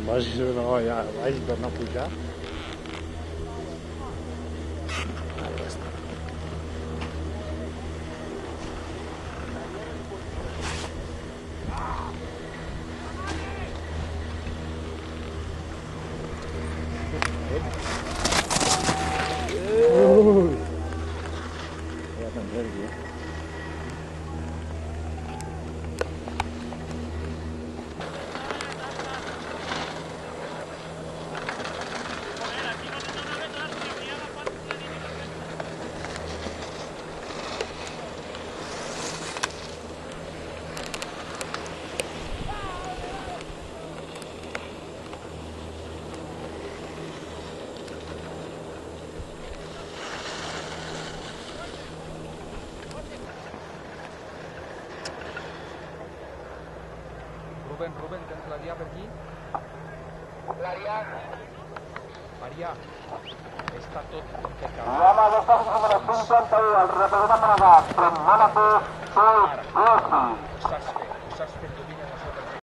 Vagi no, ja per no pujar. Ja, tan nervi, Rubén, tens l'Arià per aquí? L'Arià. Arià, està tot impecable. Llama 251, el representant de la GAP, Premona P, Sol, Ara, ho saps fer